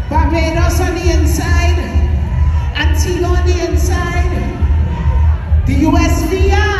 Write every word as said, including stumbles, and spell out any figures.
Barbados on the inside, Antigua on the inside, the U S V R.